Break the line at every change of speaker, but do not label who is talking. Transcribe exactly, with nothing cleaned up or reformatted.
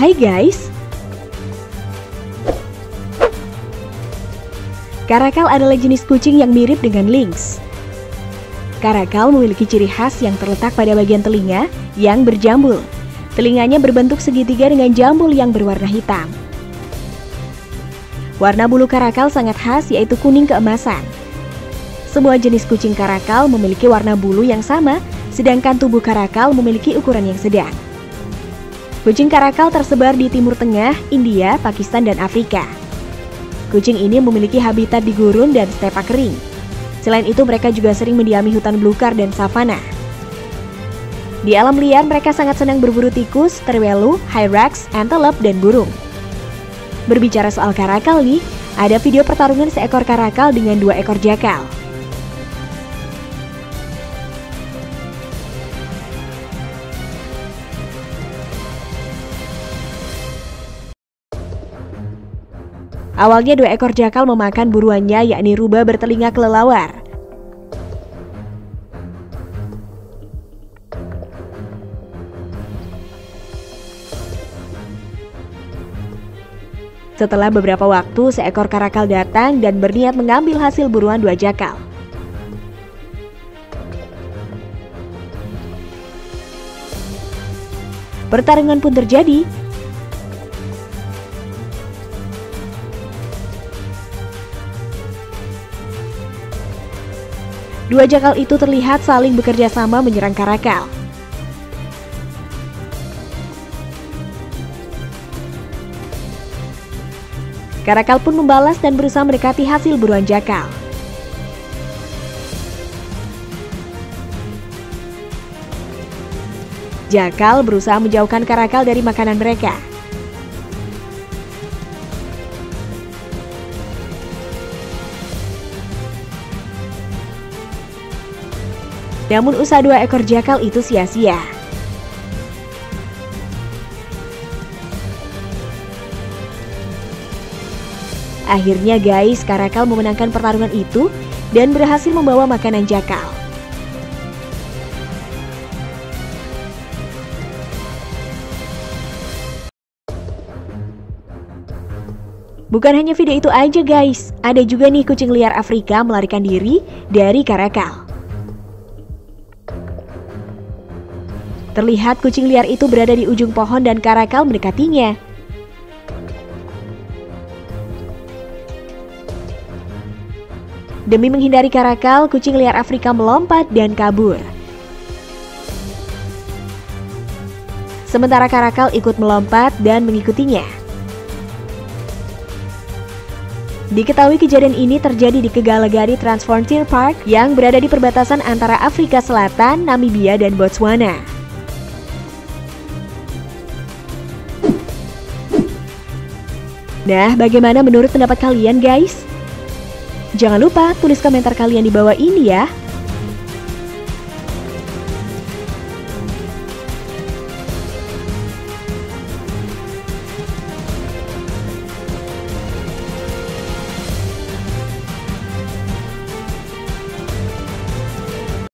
Hai guys! Karakal adalah jenis kucing yang mirip dengan lynx. Karakal memiliki ciri khas yang terletak pada bagian telinga yang berjambul. Telinganya berbentuk segitiga dengan jambul yang berwarna hitam. Warna bulu karakal sangat khas, yaitu kuning keemasan. Semua jenis kucing karakal memiliki warna bulu yang sama, sedangkan tubuh karakal memiliki ukuran yang sedang. Kucing karakal tersebar di Timur Tengah, India, Pakistan, dan Afrika. Kucing ini memiliki habitat di gurun dan stepa kering. Selain itu, mereka juga sering mendiami hutan belukar dan savana. Di alam liar, mereka sangat senang berburu tikus, terwelu, hyrax, antelope, dan burung. Berbicara soal karakal nih, ada video pertarungan seekor karakal dengan dua ekor jakal. Awalnya dua ekor jakal memakan buruannya, yakni rubah bertelinga kelelawar. Setelah beberapa waktu, seekor karakal datang dan berniat mengambil hasil buruan dua jakal. Pertarungan pun terjadi. Dua jakal itu terlihat saling bekerja sama menyerang karakal. Karakal pun membalas dan berusaha mendekati hasil buruan jakal. Jakal berusaha menjauhkan karakal dari makanan mereka. Namun usaha dua ekor jakal itu sia-sia. Akhirnya guys, karakal memenangkan pertarungan itu dan berhasil membawa makanan jakal. Bukan hanya video itu aja guys, ada juga nih kucing liar Afrika melarikan diri dari karakal. Terlihat kucing liar itu berada di ujung pohon dan karakal mendekatinya. Demi menghindari karakal, kucing liar Afrika melompat dan kabur. Sementara karakal ikut melompat dan mengikutinya. Diketahui kejadian ini terjadi di Kegalagadi Transfrontier Park yang berada di perbatasan antara Afrika Selatan, Namibia, dan Botswana. Nah, bagaimana menurut pendapat kalian guys? Jangan lupa tulis komentar kalian di bawah ini ya.